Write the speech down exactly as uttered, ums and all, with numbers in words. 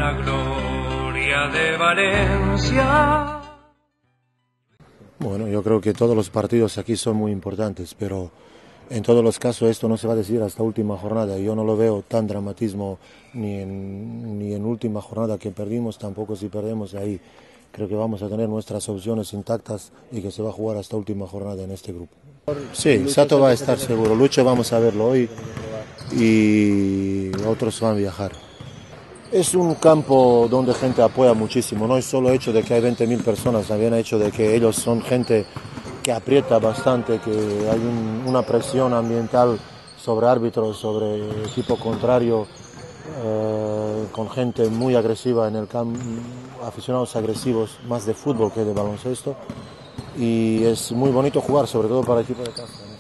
la gloria de Valencia. Bueno, yo creo que todos los partidos aquí son muy importantes, pero en todos los casos esto no se va a decidir hasta última jornada. Yo no lo veo tan dramatismo ni en, ni en última jornada que perdimos, tampoco si perdemos ahí. Creo que vamos a tener nuestras opciones intactas y que se va a jugar hasta última jornada en este grupo. Sí, Sato va a estar seguro. Lucho vamos a verlo hoy y otros van a viajar. Es un campo donde gente apoya muchísimo, no es solo hecho de que hay veinte mil personas, también el hecho de que ellos son gente que aprieta bastante, que hay un, una presión ambiental sobre árbitros, sobre equipo contrario, eh, con gente muy agresiva en el campo, aficionados agresivos, más de fútbol que de baloncesto, y es muy bonito jugar, sobre todo para el equipo de casa.